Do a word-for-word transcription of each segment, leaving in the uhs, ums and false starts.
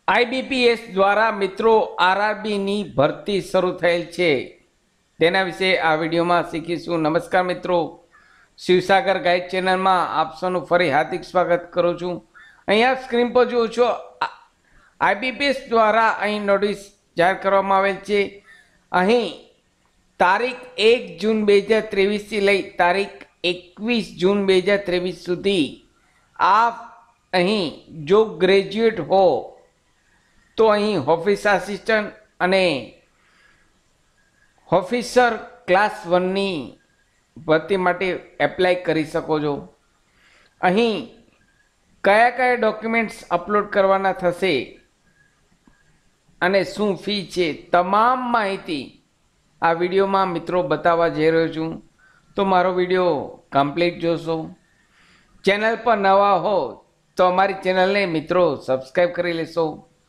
IBPS દ્વારા મિત્રો આરઆરબીની ભરતી શરૂ થયેલ છે, તેના વિશે આ વિડીયોમાં શીખીશું. નમસ્કાર મિત્રો, શિવસાગર ગાઈડ ચેનલમાં આપ સૌનું ફરી હાર્દિક સ્વાગત કરું છું. અહીંયા સ્ક્રીન પર જુઓ છો, આઈબીપીએસ દ્વારા અહીં નોટિસ જાહેર કરવામાં આવેલ છે. અહીં તારીખ એક જૂન બે હજાર ત્રેવીસથી લઈ તારીખ એકવીસ જૂન બે હજાર ત્રેવીસ સુધી આપ અહીં જો ગ્રેજ્યુએટ હો તો અહીં ઓફિસ આસિસ્ટન્ટ અને ઓફિસર ક્લાસ વનની ભરતી માટે એપ્લાય કરી શકો છો. અહીં કયા કયા ડોક્યુમેન્ટ્સ અપલોડ કરવાના થશે અને શું ફી છે, તમામ માહિતી આ વિડીયોમાં મિત્રો બતાવવા જઈ રહ્યો છું. તો મારો વિડીયો કમ્પ્લીટ જોશો. ચેનલ પર નવા હો તો અમારી ચેનલને મિત્રો સબસ્ક્રાઈબ કરી લેશો.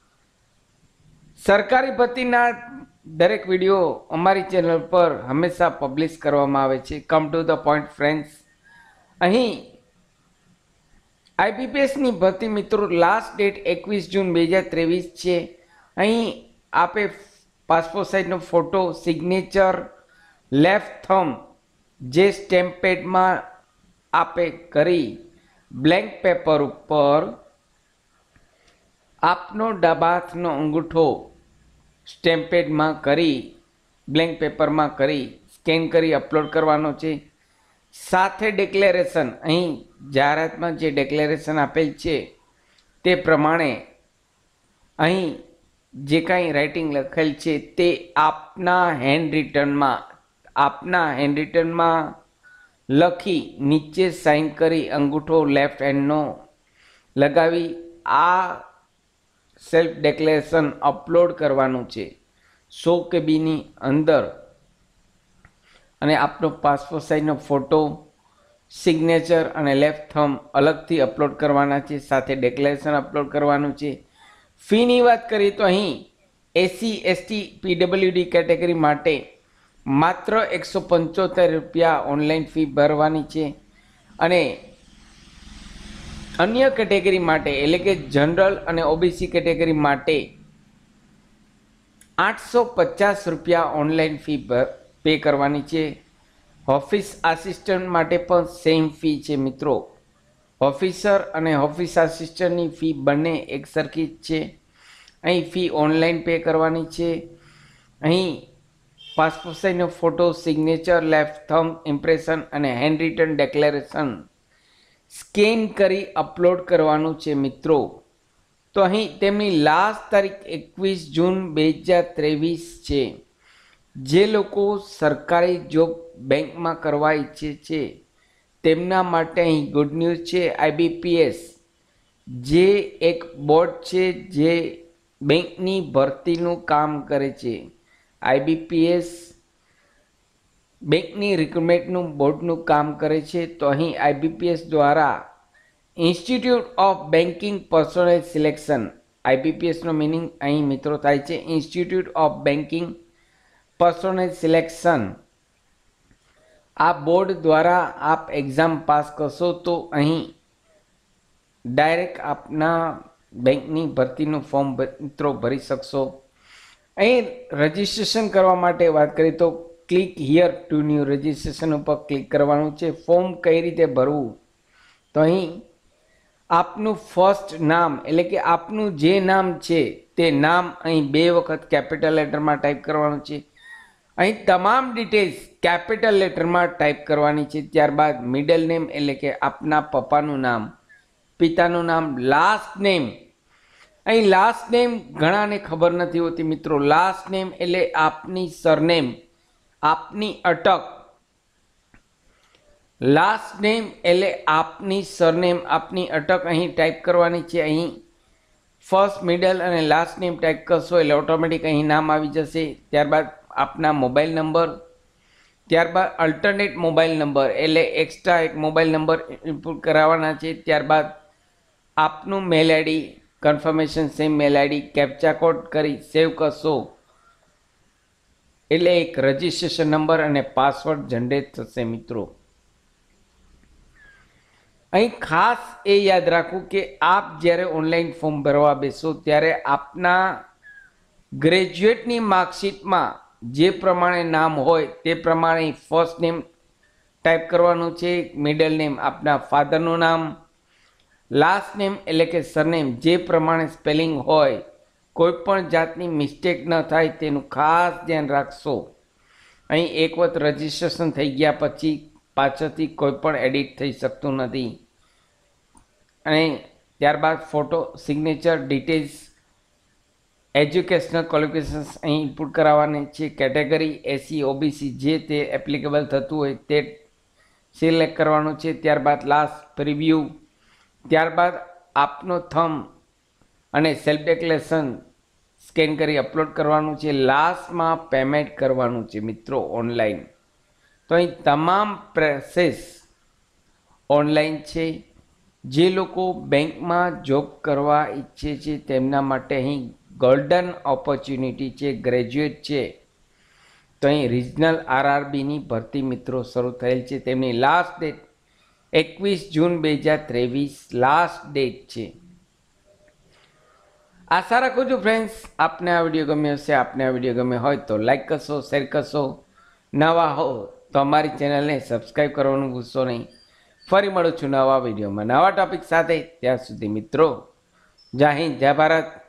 સરકારી ભરતીના દરેક વિડીયો અમારી ચેનલ પર હંમેશા પબ્લિશ કરવામાં આવે છે. Come to the point friends, અહીં આઈબીપીએસની ભરતી મિત્રો લાસ્ટ ડેટ એકવીસ જૂન બે હજાર ત્રેવીસ છે. અહીં આપે પાસપોર્ટ સાઇઝનો ફોટો, સિગ્નેચર, લેફ્ટ થમ્બ જે સ્ટેમ્પ પેડમાં આપે કરી બ્લેન્ક પેપર ઉપર આપનો ડાબા હાથનો અંગૂઠો સ્ટેમ્પ પેડમાં કરી બ્લેન્ક પેપરમાં કરી સ્કેન કરી અપલોડ કરવાનો છે. સાથે ડિક્લેરેશન, અહીં જાહેરાતમાં જે ડિક્લેરેશન આપેલ છે તે પ્રમાણે અહીં જે કાંઈ રાઇટિંગ લખેલ છે તે આપના હેન્ડ રિટનમાં આપના હેન્ડ રિટનમાં લખી નીચે સાઇન કરી અંગૂઠો લેફ્ટ હેન્ડનો લગાવી આ સેલ્ફ ડિક્લેરેશન અપલોડ કરવાનું છે સો કેબીની અંદર. અને આપનો પાસપોર્ટ સાઇઝનો ફોટો, સિગ્નેચર અને લેફ્ટ થમ્બ અલગથી અપલોડ કરવાના છે. સાથે ડિક્લેરેશન અપલોડ કરવાનું છે. ફીની વાત કરીએ તો અહીં એસસી એસટી પીડબ્લ્યુડી કેટેગરી માટે માત્ર એકસો પંચોતેર રૂપિયા ઓનલાઈન ફી ભરવાની છે અને અન્ય કેટેગરી માટે એટલે કે જનરલ અને ઓબીસી કેટેગરી માટે આઠસો પચાસ રૂપિયા ઓનલાઈન ફી પે કરવાની છે. ઓફિસ આસિસ્ટન્ટ માટે પણ સેમ ફી છે મિત્રો. ઓફિસર અને ઓફિસ આસિસ્ટન્ટની ફી બંને એક સરખી જ છે. અહીં ફી ઓનલાઈન પે કરવાની છે. અહીં પાસપોર્ટ સાઇઝનો photo, signature, left thumb impression અને હેન્ડ રિટન ડિક્લેરેશન સ્કેન કરી અપલોડ કરવાનું છે મિત્રો. તો અહીં તેમની લાસ્ટ તારીખ એકવીસ જૂન બે હજાર ત્રેવીસ છે. જે લોકો સરકારી જોબ બેંકમાં કરવા ઈચ્છે છે તેમના માટે અહીં ગુડ ન્યૂઝ છે. આઈબીપીએસ જે એક બોર્ડ છે જે બેંકની ભરતીનું કામ કરે છે. આઈબીપીએસ બેંકની રિક્રુટમેન્ટનું બોર્ડનું કામ કરે છે. તો અહીં આઈબીપીએસ દ્વારા institute of banking personnel selection, આઈબીપીએસનો મિનિંગ અહીં મિત્રો થાય છે institute of banking personnel selection. આ બોર્ડ દ્વારા આપ એક્ઝામ પાસ કરશો તો અહીં ડાયરેક્ટ આપના બેંકની ભરતીનું ફોર્મ મિત્રો ભરી શકશો. અહીં રજિસ્ટ્રેશન કરવા માટે વાત કરીએ તો click here to new registration ઉપર ક્લિક કરવાનું છે. ફોર્મ કઈ રીતે ભરવું, તો અહીં આપનું ફર્સ્ટ નામ એટલે કે આપનું જે નામ છે તે નામ અહીં બે વખત કેપિટલ લેટરમાં ટાઈપ કરવાનું છે. અહીં તમામ ડિટેલ્સ કેપિટલ લેટરમાં ટાઈપ કરવાની છે. ત્યારબાદ મિડલ નેમ એટલે કે આપના પપ્પાનું નામ, પિતાનું નામ, લાસ્ટ નેમ. અહીં લાસ્ટ નેમ ઘણાને ખબર નથી હોતી મિત્રો. લાસ્ટ નેમ એટલે આપની સરનેમ, આપની અટક. લાસ્ટ નેમ એટલે આપની સરનેમ, આપની અટક અહીં ટાઈપ કરવાની છે. અહીં ફર્સ્ટ, મિડલ અને લાસ્ટ નેમ ટાઈપ કરશો એટલે ઓટોમેટિક અહીં નામ આવી જશે. ત્યારબાદ આપના મોબાઈલ નંબર, ત્યારબાદ અલ્ટરનેટ મોબાઈલ નંબર એટલે એક્સ્ટ્રા એક મોબાઈલ નંબર ઇનપુટ કરાવવાના છે. ત્યારબાદ આપનું mail ID, confirmation same mail ID, captcha code કરી સેવ કરશો એટલે એક રજિસ્ટ્રેશન નંબર અને પાસવર્ડ જનરેટ થશે મિત્રો. અહીં ખાસ એ યાદ રાખવું કે આપ જ્યારે ઓનલાઈન ફોર્મ ભરવા બેસો ત્યારે આપના ગ્રેજ્યુએટની માર્કશીટમાં જે પ્રમાણે નામ હોય તે પ્રમાણે ફર્સ્ટ નેમ ટાઈપ કરવાનું છે, મિડલ નેમ આપના ફાધરનું નામ, લાસ્ટ નેમ એટલે કે સરનેમ જે પ્રમાણે સ્પેલિંગ હોય, કોઈ પણ જાતની મિસ્ટેક ન થાય તેનું ખાસ ધ્યાન રાખશો. અહીં એક વખત રજિસ્ટ્રેશન થઈ ગયા પછી પાછળથી કોઈ પણ એડિટ થઈ શકતું નથી. અને ત્યારબાદ photo, signature, details, educational qualifications અહીં ઇનપુટ કરાવવાની છે. કેટેગરી એસસી ઓબીસી જે તે એપ્લિકેબલ થતું હોય તે સિલેક્ટ કરવાનું છે. ત્યારબાદ લાસ્ટ પ્રિવ્યૂ, ત્યારબાદ આપનો થંબ અને સેલ્ફ ડિક્લેરેશન સ્કેન કરી અપલોડ કરવાનું છે. લાસ્ટમાં પેમેન્ટ કરવાનું છે મિત્રો ઓનલાઈન. તો અહીં તમામ પ્રોસેસ ઓનલાઈન છે. જે લોકો બેંકમાં જોબ કરવા ઈચ્છે છે તેમના માટે અહીં ગોલ્ડન ઓપોર્ચ્યુનિટી છે. ગ્રેજ્યુએટ છે તો અહીં રિજનલ આરઆરબીની ભરતી મિત્રો શરૂ થયેલ છે. તેમની લાસ્ટ ડેટ એકવીસ જૂન બે હજાર ત્રેવીસ લાસ્ટ ડેટ છે. આશા રાખું છું ફ્રેન્ડ્સ આપને આ વિડીયો ગમ્યો હશે. આપને આ વિડીયો ગમ્યો હોય તો લાઈક કરશો, શેર કરશો. નવા હો તો અમારી ચેનલને સબસ્ક્રાઈબ કરવાનું ભૂલશો નહીં. ફરી મળું છું નવા વિડીયોમાં નવા ટોપિક સાથે. ત્યાં સુધી મિત્રો જય હિન્દ, જય ભારત.